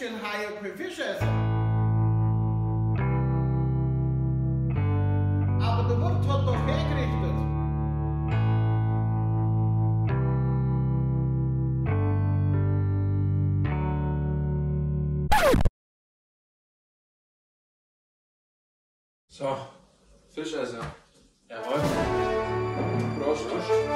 bisschen higher coefficient. Aber der Wirt hat doch hergerichtet. So, Fischessen. Jawohl. Prost.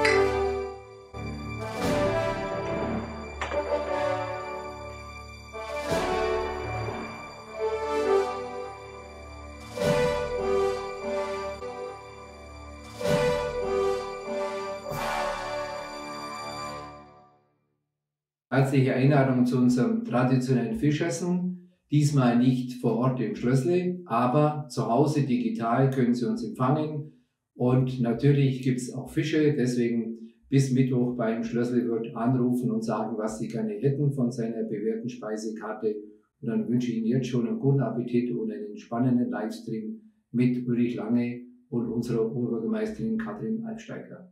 Herzliche Einladung zu unserem traditionellen Fischessen. Diesmal nicht vor Ort im Schlössle, aber zu Hause digital können Sie uns empfangen. Und natürlich gibt es auch Fische, deswegen bis Mittwoch beim Schlösslewirt anrufen und sagen, was Sie gerne hätten von seiner bewährten Speisekarte. Und dann wünsche ich Ihnen jetzt schon einen guten Appetit und einen spannenden Livestream mit Ulrich Lange und unserer Oberbürgermeisterin Katrin Albsteiger.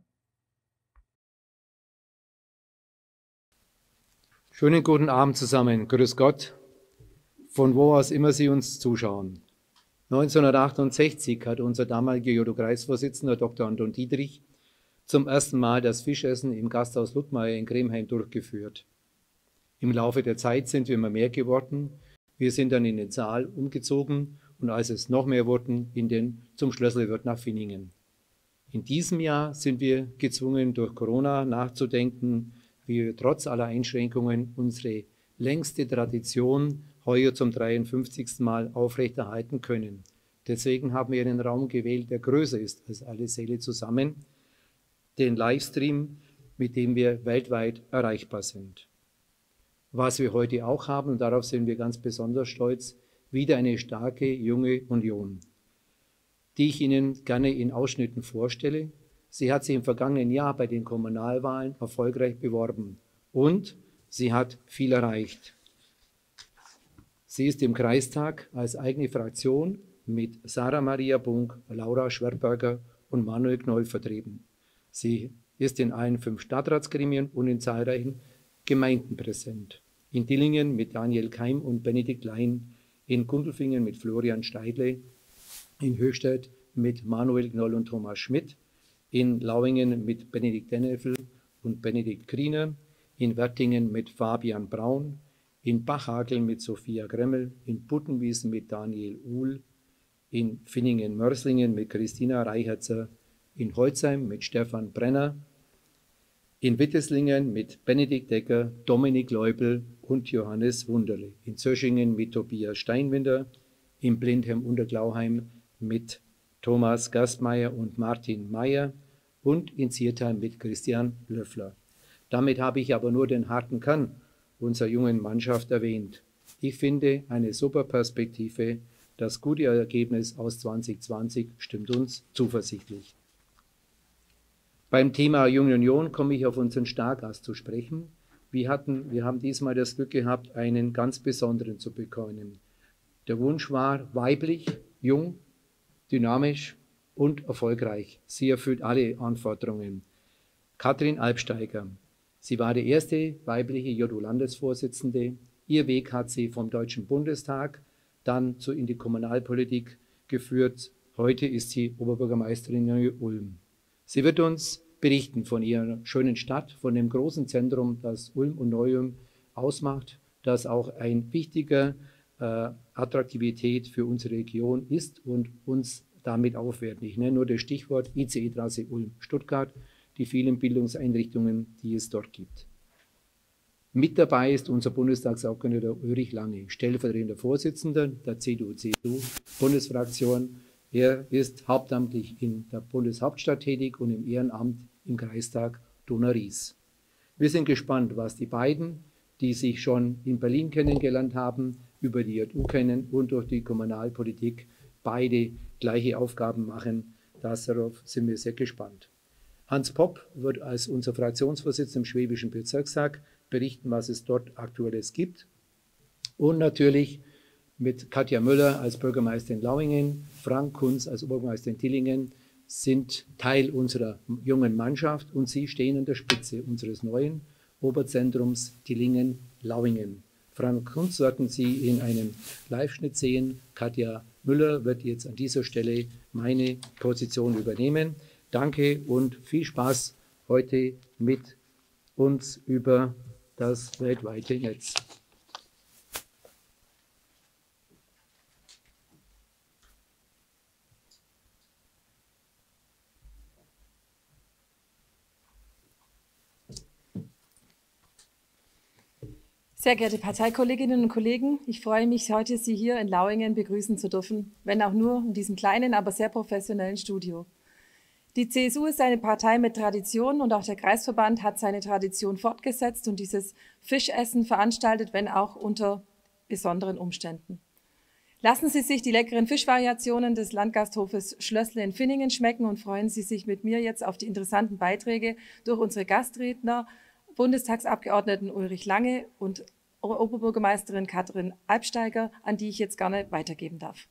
Schönen guten Abend zusammen. Grüß Gott, von wo aus immer Sie uns zuschauen. 1968 hat unser damaliger Judo-Kreisvorsitzender Dr. Anton Dietrich zum ersten Mal das Fischessen im Gasthaus Ludmeier in Kremheim durchgeführt. Im Laufe der Zeit sind wir immer mehr geworden. Wir sind dann in den Saal umgezogen und als es noch mehr wurden, zum Schlösslewirt nach Finningen. In diesem Jahr sind wir gezwungen, durch Corona nachzudenken, wie wir trotz aller Einschränkungen unsere längste Tradition heuer zum 53. Mal aufrechterhalten können. Deswegen haben wir einen Raum gewählt, der größer ist als alle Säle zusammen, den Livestream, mit dem wir weltweit erreichbar sind. Was wir heute auch haben, und darauf sind wir ganz besonders stolz, wieder eine starke junge Union, die ich Ihnen gerne in Ausschnitten vorstelle. Sie hat sich im vergangenen Jahr bei den Kommunalwahlen erfolgreich beworben und sie hat viel erreicht. Sie ist im Kreistag als eigene Fraktion mit Sarah Maria Bunk, Laura Schwerberger und Manuel Knoll vertreten. Sie ist in allen 5 Stadtratsgremien und in zahlreichen Gemeinden präsent. In Dillingen mit Daniel Keim und Benedikt Lein, in Gundelfingen mit Florian Steidle, in Höchstädt mit Manuel Knoll und Thomas Schmidt, in Lauingen mit Benedikt Dennefel und Benedikt Kriener, in Wertingen mit Fabian Braun, in Bachhageln mit Sophia Gremmel, in Buttenwiesen mit Daniel Uhl, in Finningen-Mörslingen mit Christina Reichertzer, in Holzheim mit Stefan Brenner, in Witteslingen mit Benedikt Decker, Dominik Leubel und Johannes Wunderle, in Zöschingen mit Tobias Steinwinder, in Blindheim-Unterglauheim mit Thomas Gastmeier und Martin Meyer und in Ziertheim mit Christian Löffler. Damit habe ich aber nur den harten Kern unserer jungen Mannschaft erwähnt. Ich finde eine super Perspektive. Das gute Ergebnis aus 2020 stimmt uns zuversichtlich. Beim Thema Junge Union komme ich auf unseren Stargast zu sprechen. Wir haben diesmal das Glück gehabt, einen ganz besonderen zu bekommen. Der Wunsch war weiblich, jung, dynamisch und erfolgreich. Sie erfüllt alle Anforderungen. Katrin Albsteiger. Sie war die erste weibliche JUDO-Landesvorsitzende. Ihr Weg hat sie vom Deutschen Bundestag dann in die Kommunalpolitik geführt. Heute ist sie Oberbürgermeisterin in Ulm. Sie wird uns berichten von ihrer schönen Stadt, von dem großen Zentrum, das Ulm und Neu-Ulm ausmacht, das auch ein wichtiger Attraktivität für unsere Region ist und uns damit aufwerten. Ich nenne nur das Stichwort ICE-Trasse Ulm-Stuttgart, die vielen Bildungseinrichtungen, die es dort gibt. Mit dabei ist unser Bundestagsabgeordneter Ulrich Lange, stellvertretender Vorsitzender der CDU-CSU-Bundesfraktion. Er ist hauptamtlich in der Bundeshauptstadt tätig und im Ehrenamt im Kreistag Donau-Ries. Wir sind gespannt, was die beiden, die sich schon in Berlin kennengelernt haben, über die JU kennen und durch die Kommunalpolitik beide gleiche Aufgaben machen. Darauf sind wir sehr gespannt. Hans Popp wird als unser Fraktionsvorsitzender im Schwäbischen Bezirkstag berichten, was es dort Aktuelles gibt. Und natürlich mit Katja Müller als Bürgermeisterin Lauingen, Frank Kunz als Oberbürgermeister in Dillingen sind Teil unserer jungen Mannschaft und sie stehen an der Spitze unseres neuen Oberzentrums Dillingen-Lauingen. Frank Kunz sollten Sie in einem Live-Schnitt sehen. Katja Müller wird jetzt an dieser Stelle meine Position übernehmen. Danke und viel Spaß heute mit uns über das weltweite Netz. Sehr geehrte Parteikolleginnen und Kollegen, ich freue mich heute, Sie hier in Lauingen begrüßen zu dürfen, wenn auch nur in diesem kleinen, aber sehr professionellen Studio. Die CSU ist eine Partei mit Tradition und auch der Kreisverband hat seine Tradition fortgesetzt und dieses Fischessen veranstaltet, wenn auch unter besonderen Umständen. Lassen Sie sich die leckeren Fischvariationen des Landgasthofes Schlössle in Finningen schmecken und freuen Sie sich mit mir jetzt auf die interessanten Beiträge durch unsere Gastredner, Bundestagsabgeordneten Ulrich Lange und Oberbürgermeisterin Katrin Albsteiger, an die ich jetzt gerne weitergeben darf.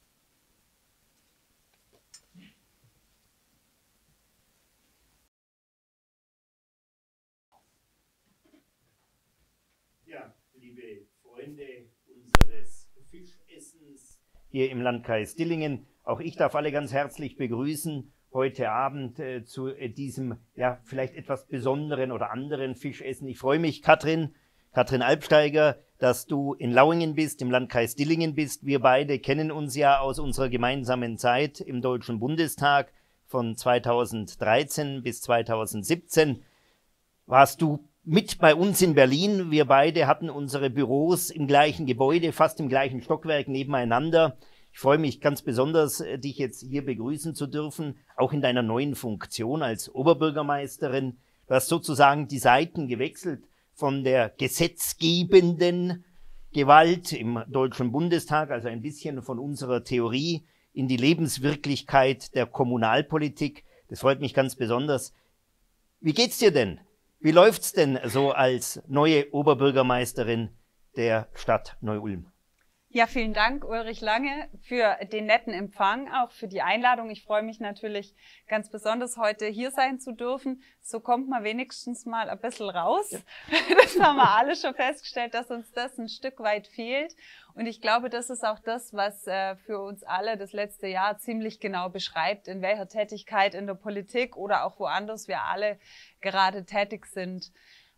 Ja, liebe Freunde unseres Fischessens hier im Landkreis Dillingen, auch ich darf alle ganz herzlich begrüßen heute Abend zu diesem ja vielleicht etwas besonderen oder anderen Fischessen. Ich freue mich, Katrin Albsteiger, dass du in Lauingen bist, im Landkreis Dillingen bist. Wir beide kennen uns ja aus unserer gemeinsamen Zeit im Deutschen Bundestag von 2013 bis 2017. Warst du mit bei uns in Berlin? Wir beide hatten unsere Büros im gleichen Gebäude, fast im gleichen Stockwerk nebeneinander. Ich freue mich ganz besonders, dich jetzt hier begrüßen zu dürfen, auch in deiner neuen Funktion als Oberbürgermeisterin. Du hast sozusagen die Seiten gewechselt von der gesetzgebenden Gewalt im Deutschen Bundestag, also ein bisschen von unserer Theorie, in die Lebenswirklichkeit der Kommunalpolitik. Das freut mich ganz besonders. Wie geht's dir denn? Wie läuft's denn so als neue Oberbürgermeisterin der Stadt Neu-Ulm? Ja, vielen Dank, Ulrich Lange, für den netten Empfang, auch für die Einladung. Ich freue mich natürlich ganz besonders, heute hier sein zu dürfen. So kommt man wenigstens mal ein bisschen raus. Das haben wir alle schon festgestellt, dass uns das ein Stück weit fehlt. Und ich glaube, das ist auch das, was für uns alle das letzte Jahr ziemlich genau beschreibt, in welcher Tätigkeit in der Politik oder auch woanders wir alle gerade tätig sind.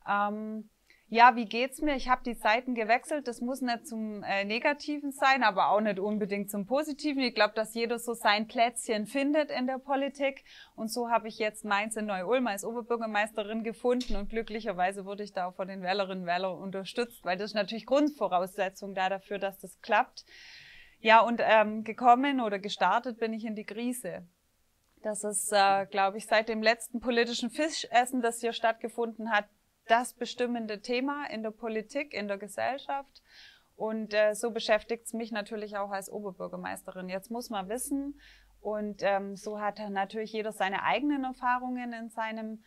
Ja, wie geht's mir? Ich habe die Seiten gewechselt. Das muss nicht zum Negativen sein, aber auch nicht unbedingt zum Positiven. Ich glaube, dass jeder so sein Plätzchen findet in der Politik. Und so habe ich jetzt meins in Neu-Ulm als Oberbürgermeisterin gefunden. Und glücklicherweise wurde ich da auch von den Wählerinnen und Wählern unterstützt, weil das ist natürlich Grundvoraussetzung dafür, dass das klappt. Ja, und gekommen oder gestartet bin ich in die Krise. Das ist, glaube ich, seit dem letzten politischen Fischessen, das hier stattgefunden hat, das bestimmende Thema in der Politik, in der Gesellschaft. Und so beschäftigt es mich natürlich auch als Oberbürgermeisterin. Jetzt muss man wissen, und so hat natürlich jeder seine eigenen Erfahrungen in seinem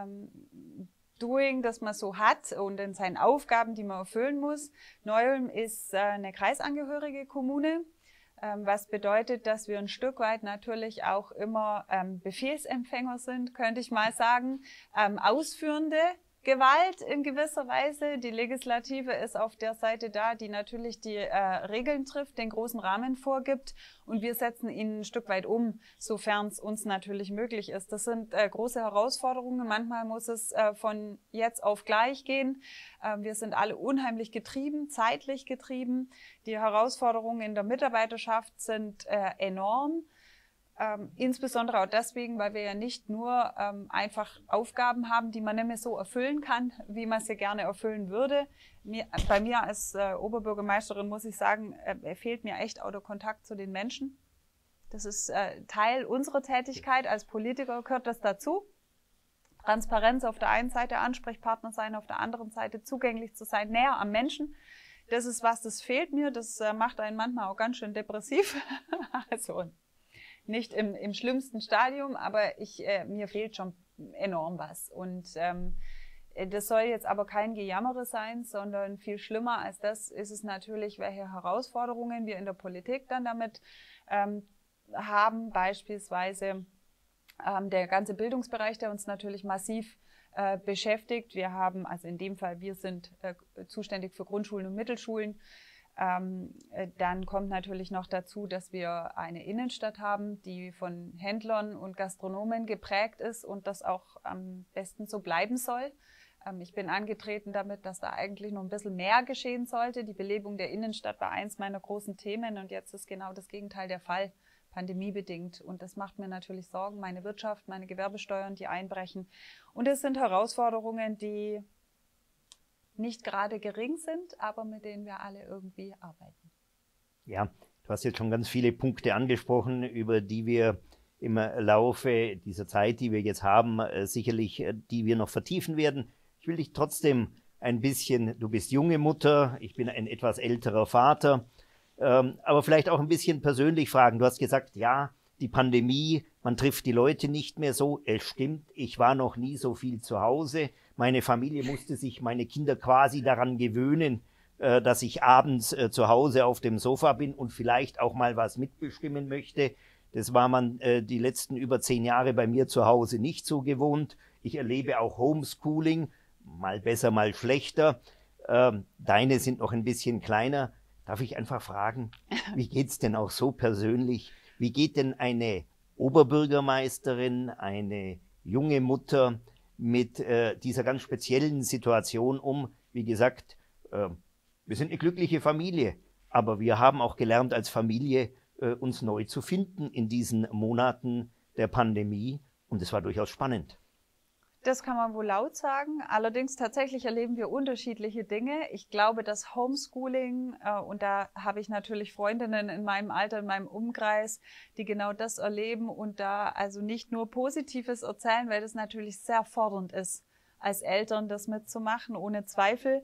Doing, das man so hat und in seinen Aufgaben, die man erfüllen muss. Neu-Ulm ist eine kreisangehörige Kommune, was bedeutet, dass wir ein Stück weit natürlich auch immer Befehlsempfänger sind, könnte ich mal sagen, ausführende Gewalt in gewisser Weise. Die Legislative ist auf der Seite da, die natürlich die Regeln trifft, den großen Rahmen vorgibt, und wir setzen ihn ein Stück weit um, sofern es uns natürlich möglich ist. Das sind große Herausforderungen. Manchmal muss es von jetzt auf gleich gehen. Wir sind alle unheimlich getrieben, zeitlich getrieben. Die Herausforderungen in der Mitarbeiterschaft sind enorm. Insbesondere auch deswegen, weil wir ja nicht nur einfach Aufgaben haben, die man nicht mehr so erfüllen kann, wie man sie gerne erfüllen würde. Bei mir als Oberbürgermeisterin muss ich sagen, fehlt mir echt auch der Kontakt zu den Menschen. Das ist Teil unserer Tätigkeit. Als Politiker gehört das dazu. Transparenz auf der einen Seite, Ansprechpartner sein, auf der anderen Seite zugänglich zu sein, näher am Menschen. Das ist was, das fehlt mir. Das macht einen manchmal auch ganz schön depressiv. Also nicht im schlimmsten Stadium, aber mir fehlt schon enorm was. Und das soll jetzt aber kein Gejammere sein, sondern viel schlimmer als das ist es natürlich, welche Herausforderungen wir in der Politik dann damit haben. Beispielsweise der ganze Bildungsbereich, der uns natürlich massiv beschäftigt. Wir haben, also in dem Fall, wir sind zuständig für Grundschulen und Mittelschulen. Dann kommt natürlich noch dazu, dass wir eine Innenstadt haben, die von Händlern und Gastronomen geprägt ist und das auch am besten so bleiben soll. Ich bin angetreten damit, dass da eigentlich noch ein bisschen mehr geschehen sollte. Die Belebung der Innenstadt war eins meiner großen Themen und jetzt ist genau das Gegenteil der Fall, pandemiebedingt. Und das macht mir natürlich Sorgen, meine Wirtschaft, meine Gewerbesteuern, die einbrechen. Und es sind Herausforderungen, die nicht gerade gering sind, aber mit denen wir alle irgendwie arbeiten. Ja, du hast jetzt schon ganz viele Punkte angesprochen, über die wir im Laufe dieser Zeit, die wir jetzt haben, sicherlich, die wir noch vertiefen werden. Ich will dich trotzdem ein bisschen, du bist junge Mutter, ich bin ein etwas älterer Vater, aber vielleicht auch ein bisschen persönlich fragen. Du hast gesagt, ja, die Pandemie, man trifft die Leute nicht mehr so. Es stimmt, ich war noch nie so viel zu Hause. Meine Familie musste sich, meine Kinder quasi daran gewöhnen, dass ich abends zu Hause auf dem Sofa bin und vielleicht auch mal was mitbestimmen möchte. Das war man die letzten über 10 Jahre bei mir zu Hause nicht so gewohnt. Ich erlebe auch Homeschooling, mal besser, mal schlechter. Deine sind noch ein bisschen kleiner. Darf ich einfach fragen, wie geht's denn auch so persönlich? Wie geht denn eine Oberbürgermeisterin, eine junge Mutter mit dieser ganz speziellen Situation um? Wie gesagt, wir sind eine glückliche Familie, aber wir haben auch gelernt als Familie, uns neu zu finden in diesen Monaten der Pandemie und es war durchaus spannend. Das kann man wohl laut sagen. Allerdings tatsächlich erleben wir unterschiedliche Dinge. Ich glaube, das Homeschooling, und da habe ich natürlich Freundinnen in meinem Alter, in meinem Umkreis, die genau das erleben und da also nicht nur Positives erzählen, weil das natürlich sehr fordernd ist, als Eltern das mitzumachen, ohne Zweifel.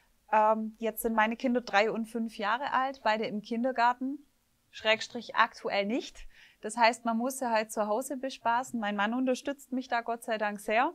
Jetzt sind meine Kinder 3 und 5 Jahre alt, beide im Kindergarten, Schrägstrich aktuell nicht. Das heißt, man muss sie halt zu Hause bespaßen. Mein Mann unterstützt mich da Gott sei Dank sehr.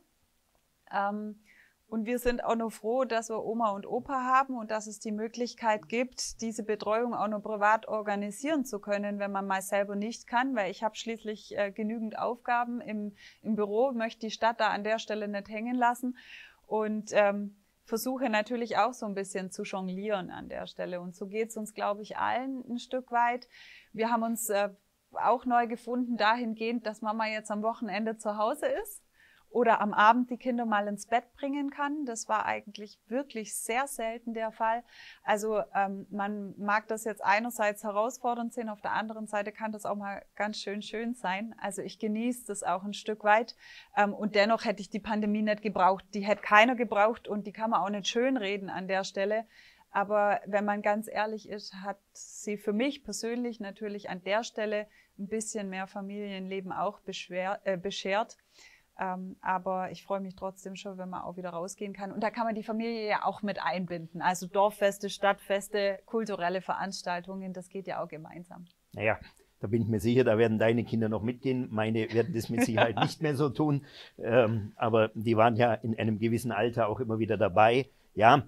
Und wir sind auch noch froh, dass wir Oma und Opa haben und dass es die Möglichkeit gibt, diese Betreuung auch noch privat organisieren zu können, wenn man mal selber nicht kann, weil ich habe schließlich genügend Aufgaben im Büro, möchte die Stadt da an der Stelle nicht hängen lassen und versuche natürlich auch so ein bisschen zu jonglieren an der Stelle. Und so geht es uns, glaube ich, allen ein Stück weit. Wir haben uns auch neu gefunden dahingehend, dass Mama jetzt am Wochenende zu Hause ist oder am Abend die Kinder mal ins Bett bringen kann. Das war eigentlich wirklich sehr selten der Fall. Also man mag das jetzt einerseits herausfordernd sehen, auf der anderen Seite kann das auch mal ganz schön sein. Also ich genieße das auch ein Stück weit und dennoch hätte ich die Pandemie nicht gebraucht. Die hätte keiner gebraucht und die kann man auch nicht schönreden an der Stelle. Aber wenn man ganz ehrlich ist, hat sie für mich persönlich natürlich an der Stelle ein bisschen mehr Familienleben auch beschert. Aber ich freue mich trotzdem schon, wenn man auch wieder rausgehen kann. Und da kann man die Familie ja auch mit einbinden. Also Dorffeste, Stadtfeste, kulturelle Veranstaltungen, das geht ja auch gemeinsam. Naja, da bin ich mir sicher, da werden deine Kinder noch mitgehen. Meine werden das mit Sicherheit nicht mehr so tun. Aber die waren ja in einem gewissen Alter auch immer wieder dabei. Ja,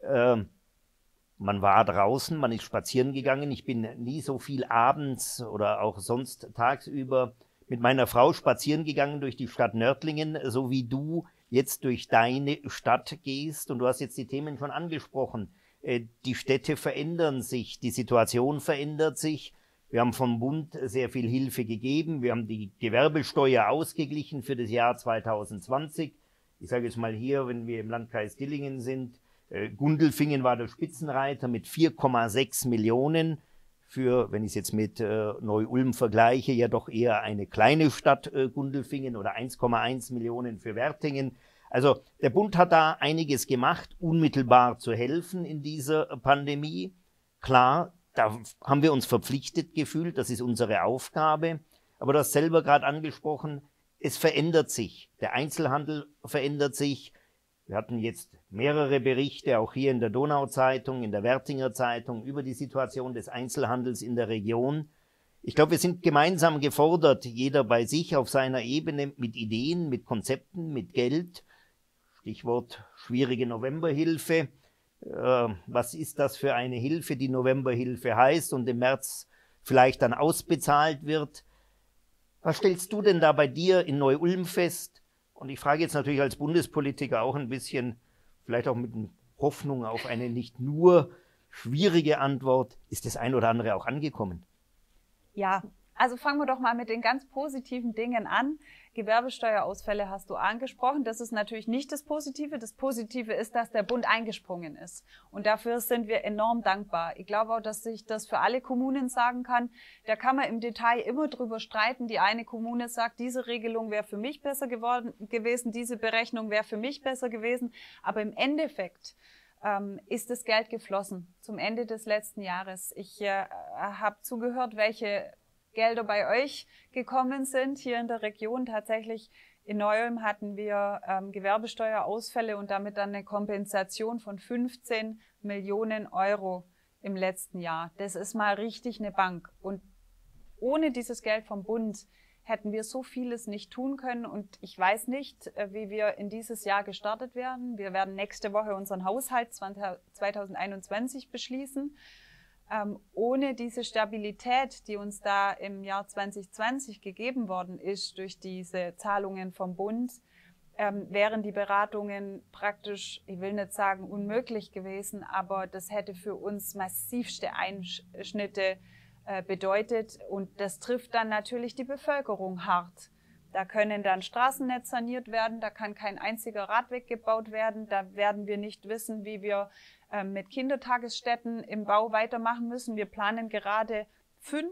man war draußen, man ist spazieren gegangen. Ich bin nie so viel abends oder auch sonst tagsüber mit meiner Frau spazieren gegangen durch die Stadt Nördlingen, so wie du jetzt durch deine Stadt gehst. Und du hast jetzt die Themen schon angesprochen. Die Städte verändern sich, die Situation verändert sich. Wir haben vom Bund sehr viel Hilfe gegeben. Wir haben die Gewerbesteuer ausgeglichen für das Jahr 2020. Ich sage jetzt mal hier, wenn wir im Landkreis Dillingen sind, Gundelfingen war der Spitzenreiter mit 4,6 Millionen. Für, wenn ich es jetzt mit Neu-Ulm vergleiche, ja doch eher eine kleine Stadt Gundelfingen oder 1,1 Millionen für Wertingen. Also der Bund hat da einiges gemacht, unmittelbar zu helfen in dieser Pandemie. Klar, da haben wir uns verpflichtet gefühlt, das ist unsere Aufgabe. Aber du hast selber gerade angesprochen, es verändert sich. Der Einzelhandel verändert sich. Wir hatten jetzt mehrere Berichte, auch hier in der Donauzeitung, in der Wertinger Zeitung, über die Situation des Einzelhandels in der Region. Ich glaube, wir sind gemeinsam gefordert, jeder bei sich auf seiner Ebene mit Ideen, mit Konzepten, mit Geld. Stichwort schwierige Novemberhilfe. Was ist das für eine Hilfe, die Novemberhilfe heißt und im März vielleicht dann ausbezahlt wird? Was stellst du denn da bei dir in Neu-Ulm fest? Und ich frage jetzt natürlich als Bundespolitiker auch ein bisschen, vielleicht auch mit Hoffnung auf eine nicht nur schwierige Antwort, ist das ein oder andere auch angekommen? Ja, also fangen wir doch mal mit den ganz positiven Dingen an. Gewerbesteuerausfälle hast du angesprochen. Das ist natürlich nicht das Positive. Das Positive ist, dass der Bund eingesprungen ist. Und dafür sind wir enorm dankbar. Ich glaube auch, dass ich das für alle Kommunen sagen kann. Da kann man im Detail immer drüber streiten. Die eine Kommune sagt, diese Regelung wäre für mich besser gewesen, diese Berechnung wäre für mich besser gewesen. Aber im Endeffekt ist das Geld geflossen zum Ende des letzten Jahres. Ich habe zugehört, welche Gelder bei euch gekommen sind hier in der Region. Tatsächlich in Neu-Ulm hatten wir Gewerbesteuerausfälle und damit dann eine Kompensation von 15 Millionen Euro im letzten Jahr. Das ist mal richtig eine Bank. Und ohne dieses Geld vom Bund hätten wir so vieles nicht tun können. Und ich weiß nicht, wie wir in dieses Jahr gestartet werden. Wir werden nächste Woche unseren Haushalt 2021 beschließen. Ohne diese Stabilität, die uns da im Jahr 2020 gegeben worden ist durch diese Zahlungen vom Bund, wären die Beratungen praktisch, ich will nicht sagen unmöglich gewesen, aber das hätte für uns massivste Einschnitte bedeutet. Und das trifft dann natürlich die Bevölkerung hart. Da können dann Straßennetz saniert werden, da kann kein einziger Radweg gebaut werden, da werden wir nicht wissen, wie wir mit Kindertagesstätten im Bau weitermachen müssen. Wir planen gerade 5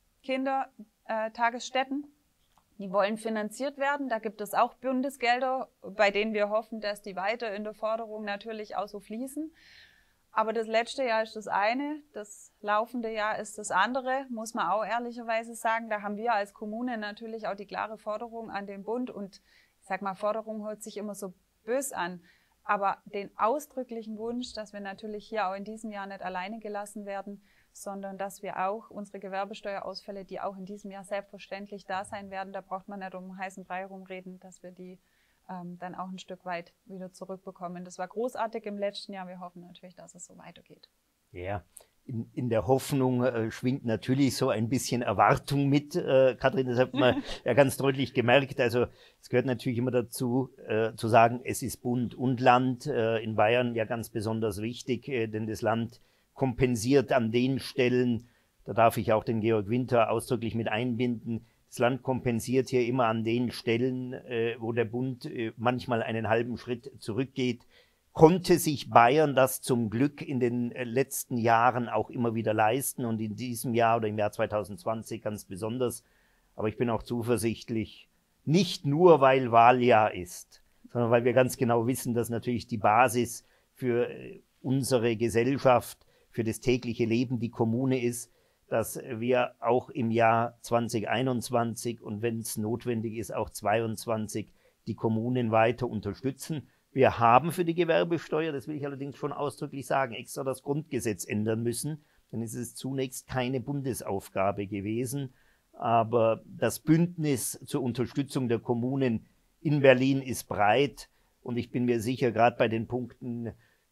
Kindertagesstätten, die wollen finanziert werden. Da gibt es auch Bundesgelder, bei denen wir hoffen, dass die weiter in der Förderung natürlich auch so fließen. Aber das letzte Jahr ist das eine, das laufende Jahr ist das andere, muss man auch ehrlicherweise sagen. Da haben wir als Kommune natürlich auch die klare Forderung an den Bund. Und ich sag mal, Forderung hört sich immer so böse an. Aber den ausdrücklichen Wunsch, dass wir natürlich hier auch in diesem Jahr nicht alleine gelassen werden, sondern dass wir auch unsere Gewerbesteuerausfälle, die auch in diesem Jahr selbstverständlich da sein werden, da braucht man nicht um heißen Brei rumreden, dass wir die dann auch ein Stück weit wieder zurückbekommen. Das war großartig im letzten Jahr. Wir hoffen natürlich, dass es so weitergeht. Ja, in der Hoffnung schwingt natürlich so ein bisschen Erwartung mit. Kathrin, das hat man ja ganz deutlich gemerkt. Also es gehört natürlich immer dazu, zu sagen, es ist Bund und Land. In Bayern ja ganz besonders wichtig, denn das Land kompensiert an den Stellen, da darf ich auch den Georg Winter ausdrücklich mit einbinden, das Land kompensiert hier immer an den Stellen, wo der Bund manchmal einen halben Schritt zurückgeht. Konnte sich Bayern das zum Glück in den letzten Jahren auch immer wieder leisten und in diesem Jahr oder im Jahr 2020 ganz besonders. Aber ich bin auch zuversichtlich, nicht nur weil Wahljahr ist, sondern weil wir ganz genau wissen, dass natürlich die Basis für unsere Gesellschaft, für das tägliche Leben die Kommune ist, dass wir auch im Jahr 2021 und wenn es notwendig ist, auch 2022 die Kommunen weiter unterstützen. Wir haben für die Gewerbesteuer, das will ich allerdings schon ausdrücklich sagen, extra das Grundgesetz ändern müssen, denn es ist zunächst keine Bundesaufgabe gewesen. Aber das Bündnis zur Unterstützung der Kommunen in Berlin ist breit und ich bin mir sicher, gerade bei den Punkten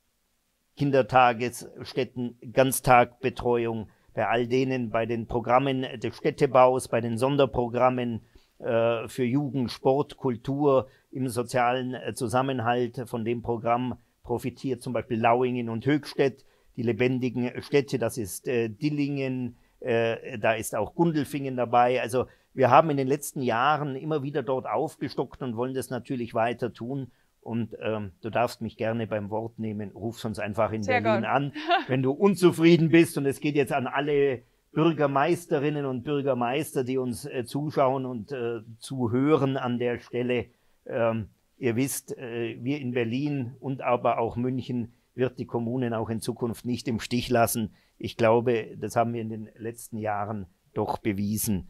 Kindertagesstätten, Ganztagbetreuung, bei all denen, bei den Programmen des Städtebaus, bei den Sonderprogrammen für Jugend, Sport, Kultur im sozialen Zusammenhalt. Von dem Programm profitiert zum Beispiel Lauingen und Höchstädt, die lebendigen Städte, das ist Dillingen, da ist auch Gundelfingen dabei. Also wir haben in den letzten Jahren immer wieder dort aufgestockt und wollen das natürlich weiter tun. Und du darfst mich gerne beim Wort nehmen, ruf uns einfach in Sehr Berlin gut an, wenn du unzufrieden bist. Und es geht jetzt an alle Bürgermeisterinnen und Bürgermeister, die uns zuschauen und zuhören an der Stelle. Ihr wisst, wir in Berlin und aber auch München wird die Kommunen auch in Zukunft nicht im Stich lassen. Ich glaube, das haben wir in den letzten Jahren doch bewiesen.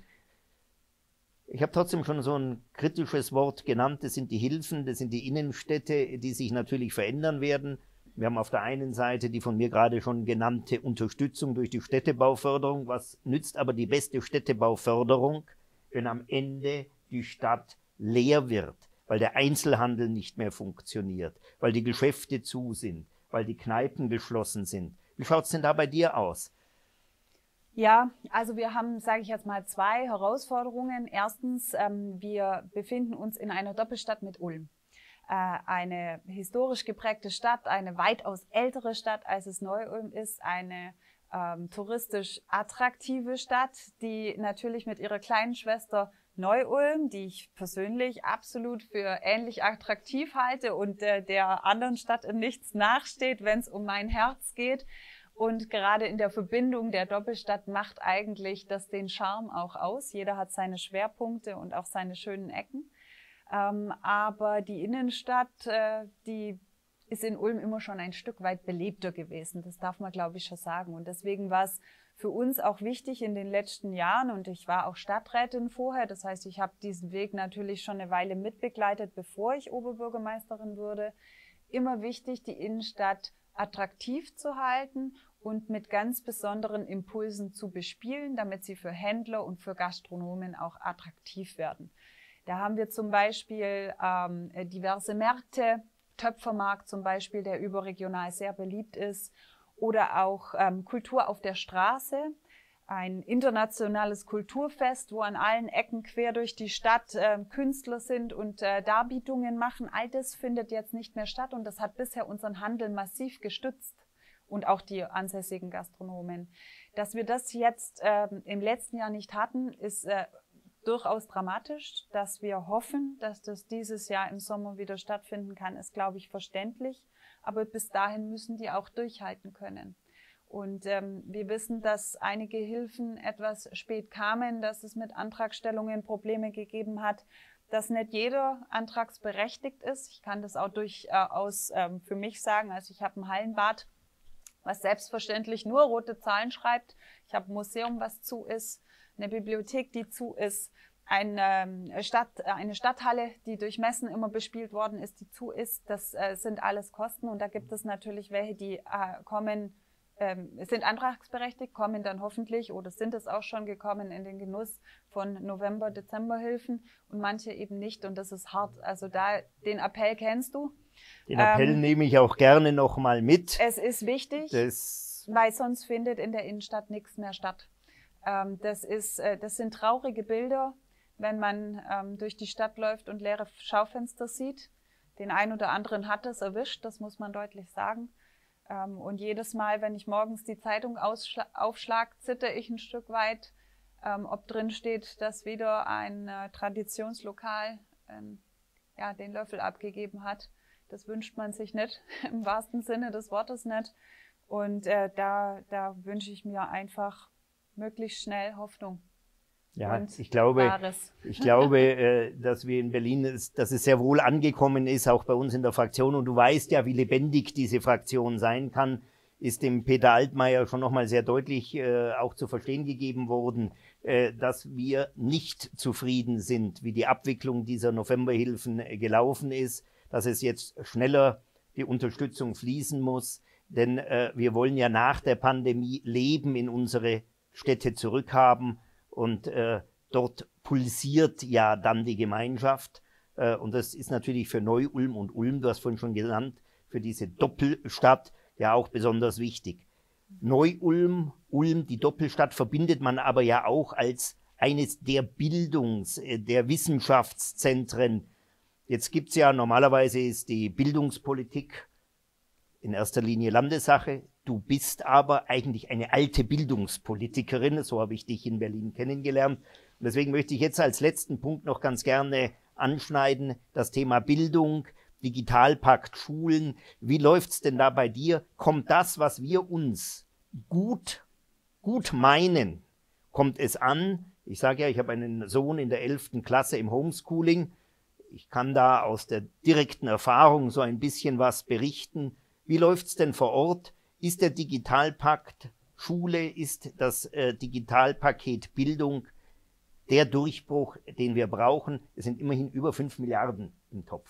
Ich habe trotzdem schon so ein kritisches Wort genannt, das sind die Hilfen, das sind die Innenstädte, die sich natürlich verändern werden. Wir haben auf der einen Seite die von mir gerade schon genannte Unterstützung durch die Städtebauförderung. Was nützt aber die beste Städtebauförderung, wenn am Ende die Stadt leer wird, weil der Einzelhandel nicht mehr funktioniert, weil die Geschäfte zu sind, weil die Kneipen geschlossen sind? Wie schaut es denn da bei dir aus? Ja, also wir haben, sage ich jetzt mal, zwei Herausforderungen. Erstens, wir befinden uns in einer Doppelstadt mit Ulm. Eine historisch geprägte Stadt, eine weitaus ältere Stadt, als es Neu-Ulm ist, eine touristisch attraktive Stadt, die natürlich mit ihrer kleinen Schwester Neu-Ulm, die ich persönlich absolut für ähnlich attraktiv halte und der anderen Stadt in nichts nachsteht, wenn es um mein Herz geht. Und gerade in der Verbindung der Doppelstadt macht eigentlich das den Charme auch aus. Jeder hat seine Schwerpunkte und auch seine schönen Ecken. Aber die Innenstadt, die ist in Ulm immer schon ein Stück weit belebter gewesen. Das darf man, glaube ich, schon sagen. Und deswegen war es für uns auch wichtig in den letzten Jahren, und ich war auch Stadträtin vorher, das heißt, ich habe diesen Weg natürlich schon eine Weile mitbegleitet, bevor ich Oberbürgermeisterin wurde, immer wichtig, die Innenstadt attraktiv zu halten und mit ganz besonderen Impulsen zu bespielen, damit sie für Händler und für Gastronomen auch attraktiv werden. Da haben wir zum Beispiel diverse Märkte, Töpfermarkt zum Beispiel, der überregional sehr beliebt ist, oder auch Kultur auf der Straße, ein internationales Kulturfest, wo an allen Ecken quer durch die Stadt Künstler sind und Darbietungen machen. All das findet jetzt nicht mehr statt und das hat bisher unseren Handel massiv gestützt und auch die ansässigen Gastronomen. Dass wir das jetzt im letzten Jahr nicht hatten, ist durchaus dramatisch. Dass wir hoffen, dass das dieses Jahr im Sommer wieder stattfinden kann, ist, glaube ich, verständlich. Aber bis dahin müssen die auch durchhalten können. Und wir wissen, dass einige Hilfen etwas spät kamen, dass es mit Antragstellungen Probleme gegeben hat, dass nicht jeder antragsberechtigt ist. Ich kann das auch durchaus für mich sagen. Also ich habe ein Hallenbad, was selbstverständlich nur rote Zahlen schreibt. Ich habe ein Museum, was zu ist, eine Bibliothek, die zu ist, eine Stadthalle, die durch Messen immer bespielt worden ist, die zu ist. Das sind alles Kosten und da gibt es natürlich welche, die sind antragsberechtigt, kommen dann hoffentlich oder sind es auch schon gekommen in den Genuss von November-Dezember-Hilfen und manche eben nicht und das ist hart. Also da den Appell kennst du. Den Appell nehme ich auch gerne nochmal mit. Es ist wichtig, weil sonst findet in der Innenstadt nichts mehr statt. Das sind traurige Bilder, wenn man durch die Stadt läuft und leere Schaufenster sieht. Den einen oder anderen hat es erwischt, das muss man deutlich sagen. Und jedes Mal, wenn ich morgens die Zeitung aufschlage, zittere ich ein Stück weit, ob drin steht, dass wieder ein Traditionslokal den Löffel abgegeben hat. Das wünscht man sich nicht, im wahrsten Sinne des Wortes nicht. Und da wünsche ich mir einfach möglichst schnell Hoffnung. Ja, ich glaube, dass wir in Berlin, dass es sehr wohl angekommen ist, auch bei uns in der Fraktion. Und du weißt ja, wie lebendig diese Fraktion sein kann, ist dem Peter Altmaier schon nochmal sehr deutlich auch zu verstehen gegeben worden, dass wir nicht zufrieden sind, wie die Abwicklung dieser Novemberhilfen gelaufen ist, dass es jetzt schneller die Unterstützung fließen muss. Denn wir wollen ja nach der Pandemie Leben in unsere Städte zurückhaben. Und dort pulsiert ja dann die Gemeinschaft. Und das ist natürlich für Neu-Ulm und Ulm, du hast vorhin schon genannt, für diese Doppelstadt ja auch besonders wichtig. Neu-Ulm, Ulm, die Doppelstadt verbindet man aber ja auch als eines der der Wissenschaftszentren. Jetzt gibt's ja, normalerweise ist die Bildungspolitik in erster Linie Landessache. Du bist aber eigentlich eine alte Bildungspolitikerin, so habe ich dich in Berlin kennengelernt. Und deswegen möchte ich jetzt als letzten Punkt noch ganz gerne anschneiden, das Thema Bildung, Digitalpakt, Schulen. Wie läuft's denn da bei dir? Kommt das, was wir uns gut meinen, kommt es an? Ich sage ja, ich habe einen Sohn in der 11. Klasse im Homeschooling. Ich kann da aus der direkten Erfahrung so ein bisschen was berichten. Wie läuft's denn vor Ort? Ist der Digitalpakt Schule, ist das Digitalpaket Bildung der Durchbruch, den wir brauchen? Es sind immerhin über 5 Milliarden im Topf.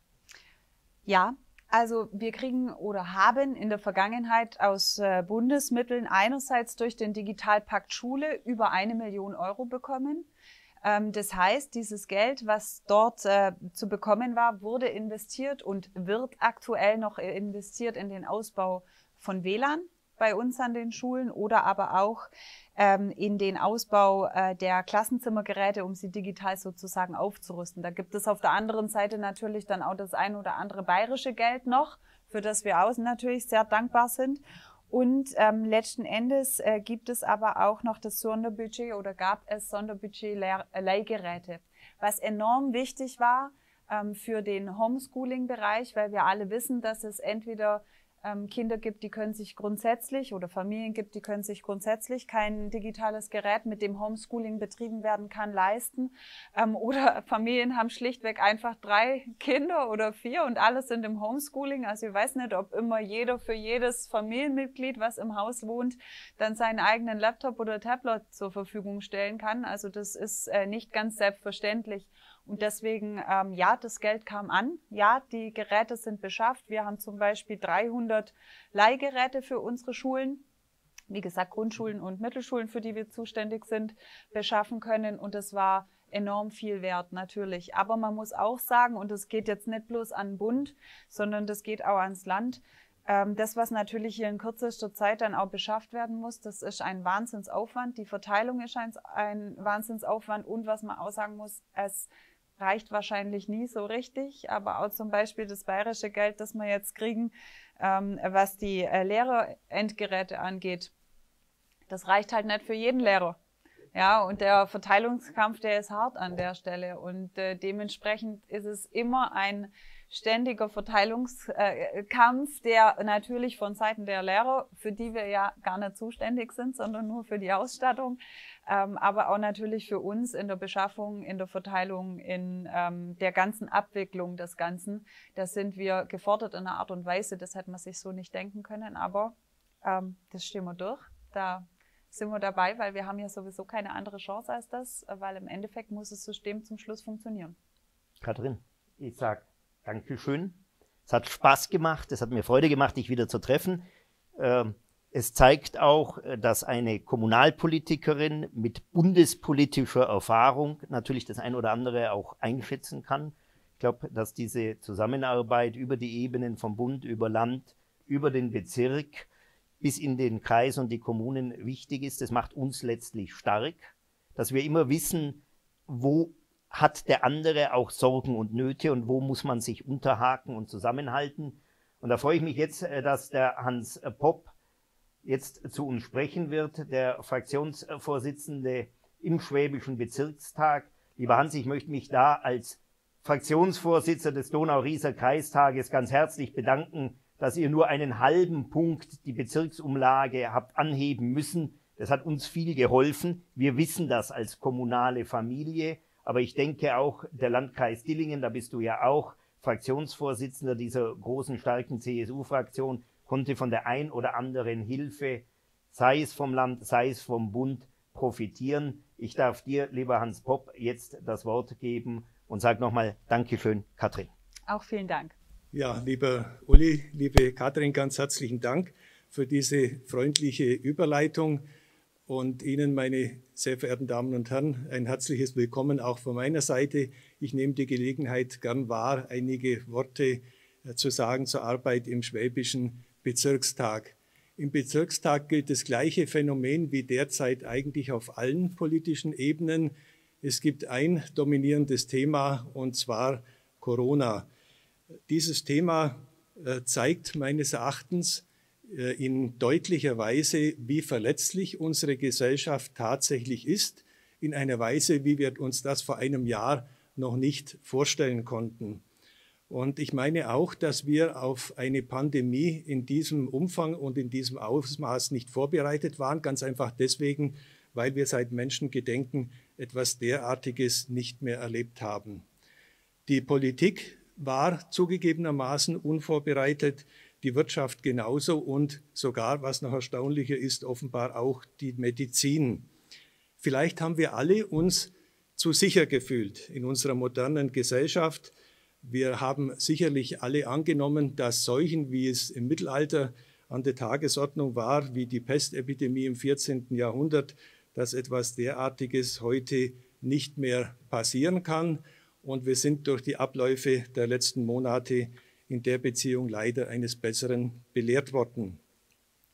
Ja, also wir kriegen oder haben in der Vergangenheit aus Bundesmitteln einerseits durch den Digitalpakt Schule über 1 Million Euro bekommen. Das heißt, dieses Geld, was dort zu bekommen war, wurde investiert und wird aktuell noch investiert in den Ausbau von WLAN bei uns an den Schulen oder aber auch in den Ausbau der Klassenzimmergeräte, um sie digital sozusagen aufzurüsten. Da gibt es auf der anderen Seite natürlich dann auch das ein oder andere bayerische Geld noch, für das wir außen natürlich sehr dankbar sind. Und letzten Endes gibt es aber auch noch das Sonderbudget oder gab es Sonderbudget Leihgeräte, was enorm wichtig war für den Homeschooling-Bereich, weil wir alle wissen, dass es entweder Kinder gibt, die können sich grundsätzlich oder Familien gibt, die können sich grundsätzlich kein digitales Gerät, mit dem Homeschooling betrieben werden kann, leisten. Oder Familien haben schlichtweg einfach 3 Kinder oder 4 und alle sind im Homeschooling. Also ich weiß nicht, ob immer jeder für jedes Familienmitglied, was im Haus wohnt, dann seinen eigenen Laptop oder Tablet zur Verfügung stellen kann. Also das ist nicht ganz selbstverständlich. Und deswegen, ja, das Geld kam an. Ja, die Geräte sind beschafft. Wir haben zum Beispiel 300 Leihgeräte für unsere Schulen, wie gesagt Grundschulen und Mittelschulen, für die wir zuständig sind, beschaffen können. Und das war enorm viel wert, natürlich. Aber man muss auch sagen, und das geht jetzt nicht bloß an den Bund, sondern das geht auch ans Land, das, was natürlich hier in kürzester Zeit dann auch beschafft werden muss, das ist ein Wahnsinnsaufwand. Die Verteilung ist ein Wahnsinnsaufwand. Und was man auch sagen muss, es reicht wahrscheinlich nie so richtig, aber auch zum Beispiel das bayerische Geld, das wir jetzt kriegen, was die Lehrerendgeräte angeht, das reicht halt nicht für jeden Lehrer. Ja, und der Verteilungskampf, der ist hart an der Stelle und dementsprechend ist es immer ein ständiger Verteilungskampf, der natürlich von Seiten der Lehrer, für die wir ja gar nicht zuständig sind, sondern nur für die Ausstattung, aber auch natürlich für uns in der Beschaffung, in der Verteilung, in der ganzen Abwicklung des Ganzen. Da sind wir gefordert in einer Art und Weise, das hätte man sich so nicht denken können, aber das stehen wir durch. Da sind wir dabei, weil wir haben ja sowieso keine andere Chance als das, weil im Endeffekt muss das System zum Schluss funktionieren. Katrin, ich sage Dankeschön. Es hat Spaß gemacht, es hat mir Freude gemacht, dich wieder zu treffen. Es zeigt auch, dass eine Kommunalpolitikerin mit bundespolitischer Erfahrung natürlich das ein oder andere auch einschätzen kann. Ich glaube, dass diese Zusammenarbeit über die Ebenen vom Bund, über Land, über den Bezirk bis in den Kreis und die Kommunen wichtig ist. Das macht uns letztlich stark, dass wir immer wissen, wo hat der andere auch Sorgen und Nöte und wo muss man sich unterhaken und zusammenhalten. Und da freue ich mich jetzt, dass der Hans Popp jetzt zu uns sprechen wird, der Fraktionsvorsitzende im Schwäbischen Bezirkstag. Lieber Hans, ich möchte mich da als Fraktionsvorsitzender des Donau-Rieser Kreistages ganz herzlich bedanken, dass ihr nur einen halben Punkt die Bezirksumlage habt anheben müssen. Das hat uns viel geholfen. Wir wissen das als kommunale Familie. Aber ich denke auch, der Landkreis Dillingen, da bist du ja auch Fraktionsvorsitzender dieser großen, starken CSU-Fraktion, konnte von der ein oder anderen Hilfe, sei es vom Land, sei es vom Bund, profitieren. Ich darf dir, lieber Hans Popp, jetzt das Wort geben und sage nochmal Dankeschön, Katrin. Auch vielen Dank. Ja, lieber Uli, liebe Katrin, ganz herzlichen Dank für diese freundliche Überleitung und Ihnen, meine sehr verehrten Damen und Herren, ein herzliches Willkommen auch von meiner Seite. Ich nehme die Gelegenheit gern wahr, einige Worte zu sagen zur Arbeit im Schwäbischen Bezirkstag. Im Bezirkstag gilt das gleiche Phänomen wie derzeit eigentlich auf allen politischen Ebenen. Es gibt ein dominierendes Thema, und zwar Corona. Dieses Thema zeigt meines Erachtens in deutlicher Weise, wie verletzlich unsere Gesellschaft tatsächlich ist, in einer Weise, wie wir uns das vor einem Jahr noch nicht vorstellen konnten. Und ich meine auch, dass wir auf eine Pandemie in diesem Umfang und in diesem Ausmaß nicht vorbereitet waren, ganz einfach deswegen, weil wir seit Menschengedenken etwas derartiges nicht mehr erlebt haben. Die Politik war zugegebenermaßen unvorbereitet, die Wirtschaft genauso und sogar, was noch erstaunlicher ist, offenbar auch die Medizin. Vielleicht haben wir alle uns zu sicher gefühlt in unserer modernen Gesellschaft. Wir haben sicherlich alle angenommen, dass Seuchen, wie es im Mittelalter an der Tagesordnung war, wie die Pestepidemie im 14. Jahrhundert, dass etwas derartiges heute nicht mehr passieren kann. Und wir sind durch die Abläufe der letzten Monate in der Beziehung leider eines Besseren belehrt worden.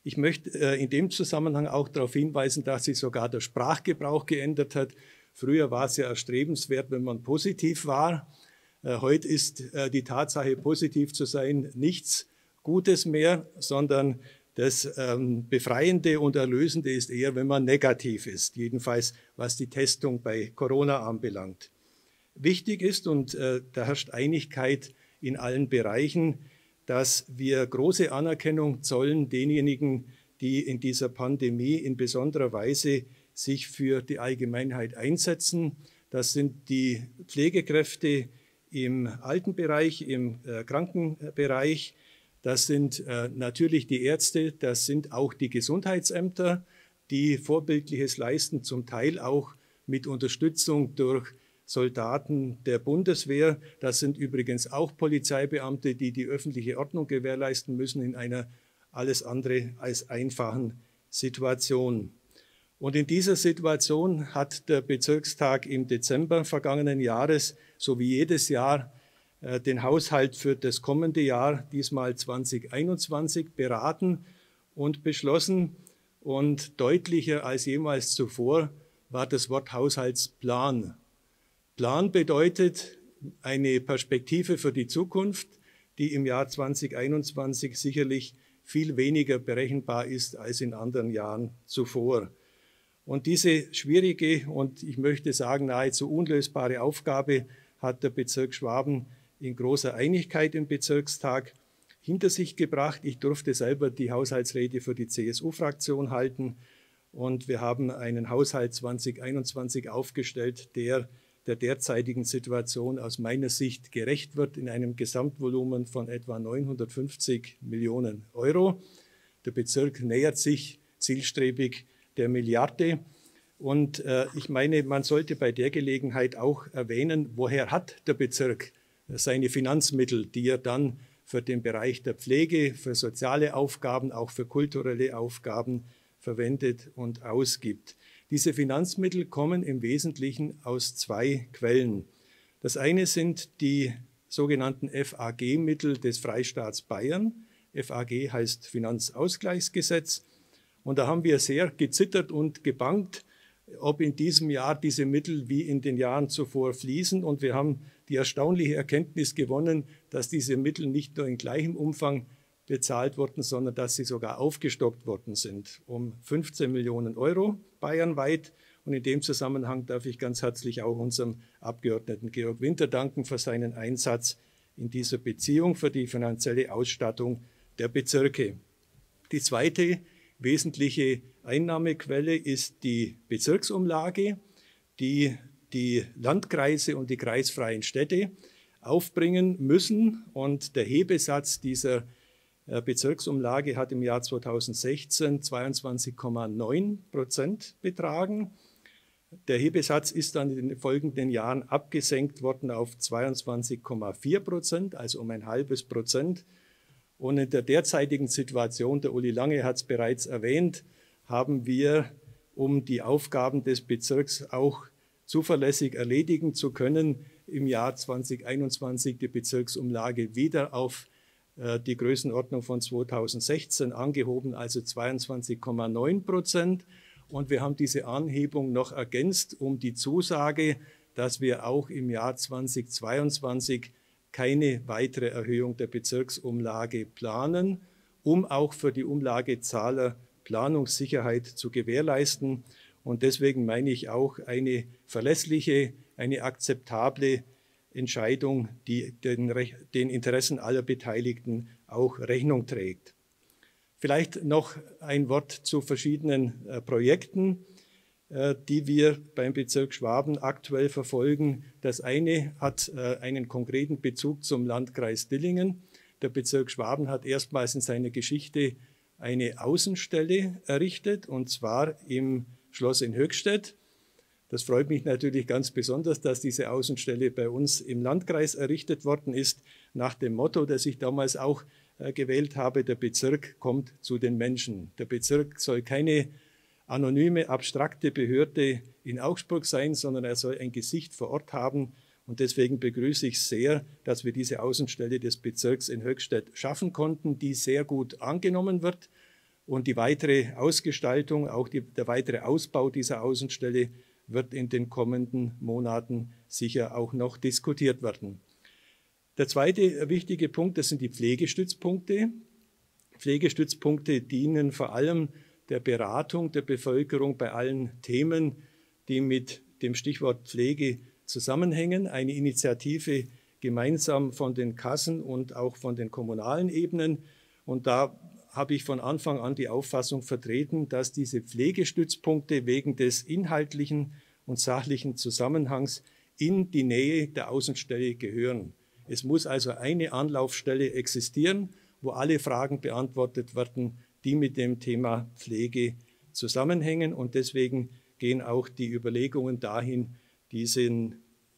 Ich möchte in dem Zusammenhang auch darauf hinweisen, dass sich sogar der Sprachgebrauch geändert hat. Früher war es ja erstrebenswert, wenn man positiv war. Heute ist die Tatsache, positiv zu sein, nichts Gutes mehr, sondern das Befreiende und Erlösende ist eher, wenn man negativ ist, jedenfalls was die Testung bei Corona anbelangt. Wichtig ist, und da herrscht Einigkeit in allen Bereichen, dass wir große Anerkennung zollen denjenigen, die in dieser Pandemie in besonderer Weise sich für die Allgemeinheit einsetzen. Das sind die Pflegekräfte im Altenbereich, im Krankenbereich. Das sind natürlich die Ärzte, das sind auch die Gesundheitsämter, die Vorbildliches leisten, zum Teil auch mit Unterstützung durch Soldaten der Bundeswehr. Das sind übrigens auch Polizeibeamte, die die öffentliche Ordnung gewährleisten müssen in einer alles andere als einfachen Situation. Und in dieser Situation hat der Bezirkstag im Dezember vergangenen Jahres, so wie jedes Jahr, den Haushalt für das kommende Jahr, diesmal 2021, beraten und beschlossen. Und deutlicher als jemals zuvor war das Wort Haushaltsplan. Plan bedeutet eine Perspektive für die Zukunft, die im Jahr 2021 sicherlich viel weniger berechenbar ist als in anderen Jahren zuvor. Und diese schwierige und ich möchte sagen nahezu unlösbare Aufgabe hat der Bezirk Schwaben in großer Einigkeit im Bezirkstag hinter sich gebracht. Ich durfte selber die Haushaltsrede für die CSU-Fraktion halten und wir haben einen Haushalt 2021 aufgestellt, der derzeitigen Situation aus meiner Sicht gerecht wird in einem Gesamtvolumen von etwa 950 Millionen Euro. Der Bezirk nähert sich zielstrebig der Milliarde. Und ich meine, man sollte bei der Gelegenheit auch erwähnen, woher hat der Bezirk seine Finanzmittel, die er dann für den Bereich der Pflege, für soziale Aufgaben, auch für kulturelle Aufgaben verwendet und ausgibt. Diese Finanzmittel kommen im Wesentlichen aus zwei Quellen. Das eine sind die sogenannten FAG-Mittel des Freistaats Bayern. FAG heißt Finanzausgleichsgesetz. Und da haben wir sehr gezittert und gebangt, ob in diesem Jahr diese Mittel wie in den Jahren zuvor fließen. Und wir haben die erstaunliche Erkenntnis gewonnen, dass diese Mittel nicht nur in gleichem Umfang bezahlt wurden, sondern dass sie sogar aufgestockt worden sind um 15 Millionen Euro bayernweit. Und in dem Zusammenhang darf ich ganz herzlich auch unserem Abgeordneten Georg Winter danken für seinen Einsatz in dieser Beziehung für die finanzielle Ausstattung der Bezirke. Die zweite wesentliche Einnahmequelle ist die Bezirksumlage, die die Landkreise und die kreisfreien Städte aufbringen müssen. Und der Hebesatz dieser Bezirksumlage hat im Jahr 2016 22,9% betragen. Der Hebesatz ist dann in den folgenden Jahren abgesenkt worden auf 22,4%, also um ein halbes Prozent. Und in der derzeitigen Situation, der Uli Lange hat es bereits erwähnt, haben wir, um die Aufgaben des Bezirks auch zuverlässig erledigen zu können, im Jahr 2021 die Bezirksumlage wieder auf die Größenordnung von 2016 angehoben, also 22,9%. Und wir haben diese Anhebung noch ergänzt um die Zusage, dass wir auch im Jahr 2022 keine weitere Erhöhung der Bezirksumlage planen, um auch für die Umlagezahler Planungssicherheit zu gewährleisten. Und deswegen meine ich auch eine verlässliche, eine akzeptable Entscheidung, die den Interessen aller Beteiligten auch Rechnung trägt. Vielleicht noch ein Wort zu verschiedenen Projekten, die wir beim Bezirk Schwaben aktuell verfolgen. Das eine hat einen konkreten Bezug zum Landkreis Dillingen. Der Bezirk Schwaben hat erstmals in seiner Geschichte eine Außenstelle errichtet, und zwar im Schloss in Höchstädt. Das freut mich natürlich ganz besonders, dass diese Außenstelle bei uns im Landkreis errichtet worden ist, nach dem Motto, das ich damals auch gewählt habe: Der Bezirk kommt zu den Menschen. Der Bezirk soll keine anonyme, abstrakte Behörde in Augsburg sein, sondern er soll ein Gesicht vor Ort haben. Und deswegen begrüße ich sehr, dass wir diese Außenstelle des Bezirks in Höchstädt schaffen konnten, die sehr gut angenommen wird Und die weitere Ausgestaltung, auch der weitere Ausbau dieser Außenstelle wird in den kommenden Monaten sicher auch noch diskutiert werden. Der zweite wichtige Punkt, das sind die Pflegestützpunkte. Pflegestützpunkte dienen vor allem der Beratung der Bevölkerung bei allen Themen, die mit dem Stichwort Pflege zusammenhängen. Eine Initiative gemeinsam von den Kassen und auch von den kommunalen Ebenen. Und da habe ich von Anfang an die Auffassung vertreten, dass diese Pflegestützpunkte wegen des inhaltlichen und sachlichen Zusammenhangs in die Nähe der Außenstelle gehören. Es muss also eine Anlaufstelle existieren, wo alle Fragen beantwortet werden, die mit dem Thema Pflege zusammenhängen. Und deswegen gehen auch die Überlegungen dahin, diese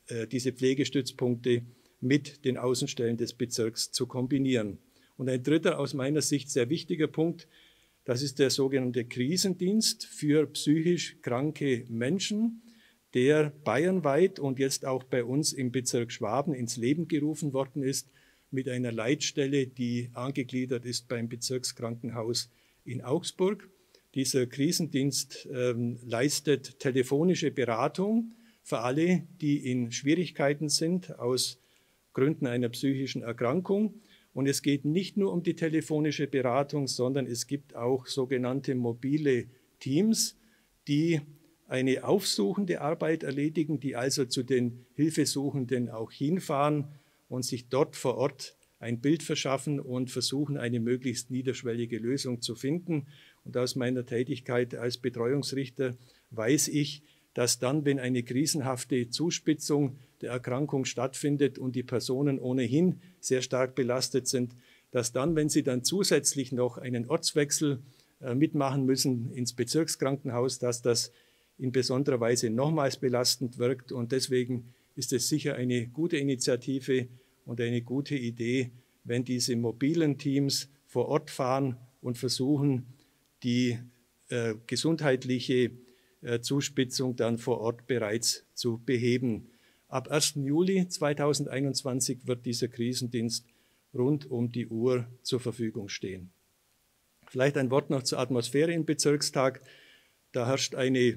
Pflegestützpunkte mit den Außenstellen des Bezirks zu kombinieren. Und ein dritter, aus meiner Sicht sehr wichtiger Punkt, das ist der sogenannte Krisendienst für psychisch kranke Menschen, der bayernweit und jetzt auch bei uns im Bezirk Schwaben ins Leben gerufen worden ist, mit einer Leitstelle, die angegliedert ist beim Bezirkskrankenhaus in Augsburg. Dieser Krisendienst leistet telefonische Beratung für alle, die in Schwierigkeiten sind aus Gründen einer psychischen Erkrankung. Und es geht nicht nur um die telefonische Beratung, sondern es gibt auch sogenannte mobile Teams, die eine aufsuchende Arbeit erledigen, die also zu den Hilfesuchenden auch hinfahren und sich dort vor Ort ein Bild verschaffen und versuchen, eine möglichst niederschwellige Lösung zu finden. Und aus meiner Tätigkeit als Betreuungsrichter weiß ich, dass dann, wenn eine krisenhafte Zuspitzung der Erkrankung stattfindet und die Personen ohnehin sehr stark belastet sind, dass dann, wenn sie dann zusätzlich noch einen Ortswechsel mitmachen müssen ins Bezirkskrankenhaus, dass das in besonderer Weise nochmals belastend wirkt. Und deswegen ist es sicher eine gute Initiative und eine gute Idee, wenn diese mobilen Teams vor Ort fahren und versuchen, die gesundheitliche Zuspitzung dann vor Ort bereits zu beheben. Ab 1. Juli 2021 wird dieser Krisendienst rund um die Uhr zur Verfügung stehen. Vielleicht ein Wort noch zur Atmosphäre im Bezirkstag. Da herrscht eine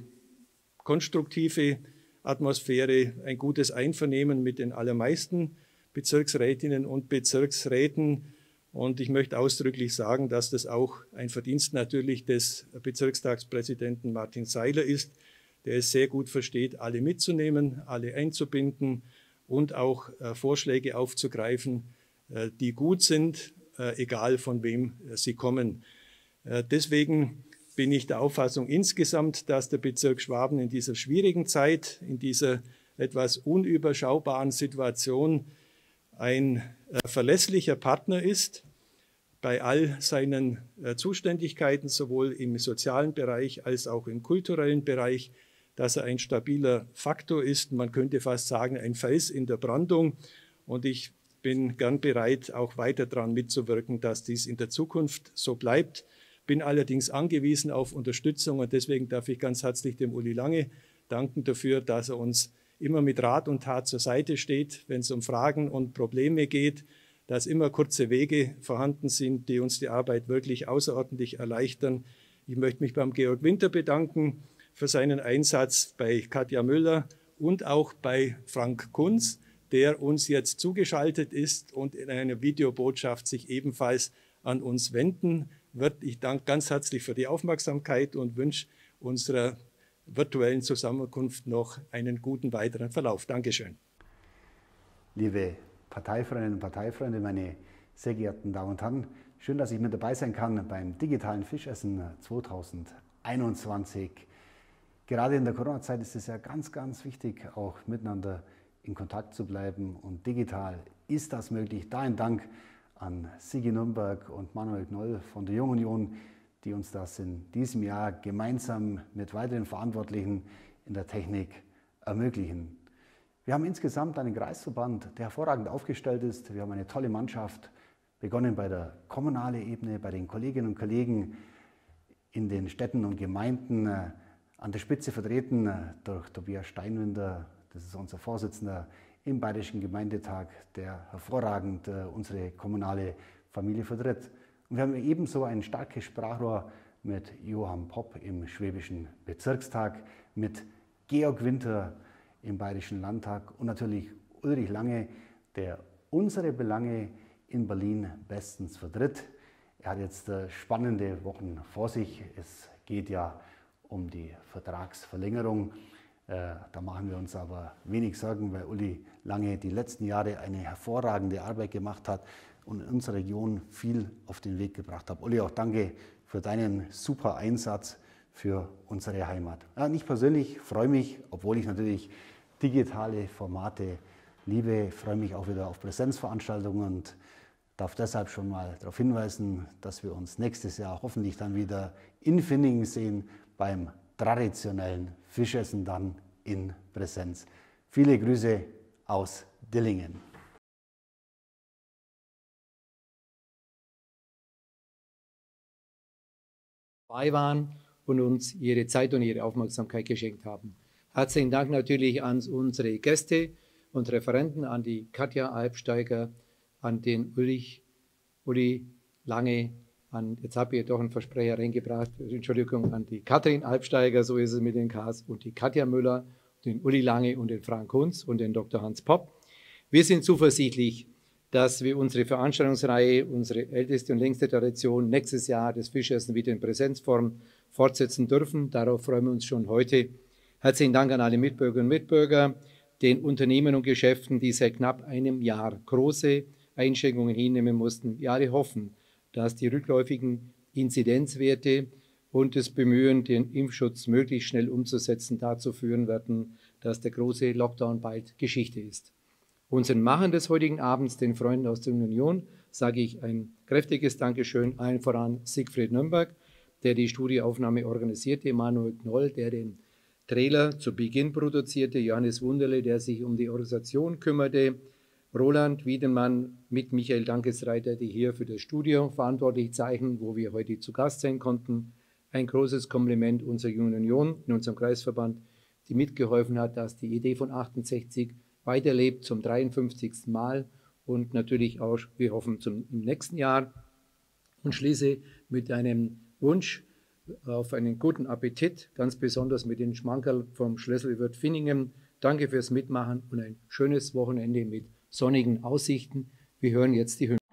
konstruktive Atmosphäre, ein gutes Einvernehmen mit den allermeisten Bezirksrätinnen und Bezirksräten. Und ich möchte ausdrücklich sagen, dass das auch ein Verdienst natürlich des Bezirkstagspräsidenten Martin Seiler ist, der es sehr gut versteht, alle mitzunehmen, alle einzubinden und auch Vorschläge aufzugreifen, die gut sind, egal von wem sie kommen. Deswegen bin ich der Auffassung insgesamt, dass der Bezirk Schwaben in dieser schwierigen Zeit, in dieser etwas unüberschaubaren Situation ein verlässlicher Partner ist bei all seinen Zuständigkeiten, sowohl im sozialen Bereich als auch im kulturellen Bereich, dass er ein stabiler Faktor ist. Man könnte fast sagen, ein Fels in der Brandung. Und ich bin gern bereit, auch weiter daran mitzuwirken, dass dies in der Zukunft so bleibt. Bin allerdings angewiesen auf Unterstützung und deswegen darf ich ganz herzlich dem Uli Lange danken dafür, dass er uns immer mit Rat und Tat zur Seite steht, wenn es um Fragen und Probleme geht, dass immer kurze Wege vorhanden sind, die uns die Arbeit wirklich außerordentlich erleichtern. Ich möchte mich beim Georg Winter bedanken für seinen Einsatz, bei Katja Müller und auch bei Frank Kunz, der uns jetzt zugeschaltet ist und in einer Videobotschaft sich ebenfalls an uns wenden wird. Ich danke ganz herzlich für die Aufmerksamkeit und wünsche unserer virtuellen Zusammenkunft noch einen guten weiteren Verlauf. Dankeschön. Liebe Parteifreundinnen und Parteifreunde, meine sehr geehrten Damen und Herren, schön, dass ich mit dabei sein kann beim digitalen Fischessen 2021. Gerade in der Corona-Zeit ist es ja ganz, ganz wichtig, auch miteinander in Kontakt zu bleiben. Und digital ist das möglich. Da ein Dank an Sigi Nürnberg und Manuel Knoll von der Jungen Union, die uns das in diesem Jahr gemeinsam mit weiteren Verantwortlichen in der Technik ermöglichen. Wir haben insgesamt einen Kreisverband, der hervorragend aufgestellt ist. Wir haben eine tolle Mannschaft, begonnen bei der kommunalen Ebene, bei den Kolleginnen und Kollegen in den Städten und Gemeinden, an der Spitze vertreten durch Tobias Steinwinder, das ist unser Vorsitzender im Bayerischen Gemeindetag, der hervorragend unsere kommunale Familie vertritt. Und wir haben ebenso ein starkes Sprachrohr mit Johann Popp im Schwäbischen Bezirkstag, mit Georg Winter im Bayerischen Landtag und natürlich Ulrich Lange, der unsere Belange in Berlin bestens vertritt. Er hat jetzt spannende Wochen vor sich. Es geht ja um die Vertragsverlängerung. Da machen wir uns aber wenig Sorgen, weil Uli Lange die letzten Jahre eine hervorragende Arbeit gemacht hat und in unserer Region viel auf den Weg gebracht hat. Uli, auch danke für deinen super Einsatz für unsere Heimat. Ja, ich persönlich freue mich, obwohl ich natürlich digitale Formate liebe, freue mich auch wieder auf Präsenzveranstaltungen und darf deshalb schon mal darauf hinweisen, dass wir uns nächstes Jahr hoffentlich dann wieder in Finningen sehen beim traditionellen Fischessen dann in Präsenz. Viele Grüße aus Dillingen. Dabei waren und uns ihre Zeit und ihre Aufmerksamkeit geschenkt haben. Herzlichen Dank natürlich an unsere Gäste und Referenten, an die Katja Alpsteiger, an den Uli Lange, jetzt habe ich doch einen Versprecher reingebracht, Entschuldigung, an die Katrin Alpsteiger, so ist es mit den Ks, und die Katja Müller, den Uli Lange und den Frank Hunz und den Dr. Hans Popp. Wir sind zuversichtlich, dass wir unsere Veranstaltungsreihe, unsere älteste und längste Tradition, nächstes Jahr das Fischessen wieder in Präsenzform fortsetzen dürfen. Darauf freuen wir uns schon heute. Herzlichen Dank an alle Mitbürgerinnen und Mitbürger, den Unternehmen und Geschäften, die seit knapp einem Jahr große Einschränkungen hinnehmen mussten. Wir alle hoffen, dass die rückläufigen Inzidenzwerte und das Bemühen, den Impfschutz möglichst schnell umzusetzen, dazu führen werden, dass der große Lockdown bald Geschichte ist. Unseren Machern des heutigen Abends, den Freunden aus der Union, sage ich ein kräftiges Dankeschön, allen voran Siegfried Nürnberg, der die Studioaufnahme organisierte, Manuel Knoll, der den Trailer zu Beginn produzierte, Johannes Wunderle, der sich um die Organisation kümmerte, Roland Wiedemann mit Michael Dankesreiter, die hier für das Studio verantwortlich zeichnen, wo wir heute zu Gast sein konnten. Ein großes Kompliment unserer Jungen Union in unserem Kreisverband, die mitgeholfen hat, dass die Idee von 68 weiterlebt zum 53. Mal und natürlich auch, wir hoffen, zum nächsten Jahr. Und schließe mit einem Wunsch auf einen guten Appetit, ganz besonders mit den Schmankerl vom Schlösselwirt Finningen. Danke fürs Mitmachen und ein schönes Wochenende mit sonnigen Aussichten. Wir hören jetzt die Hymne.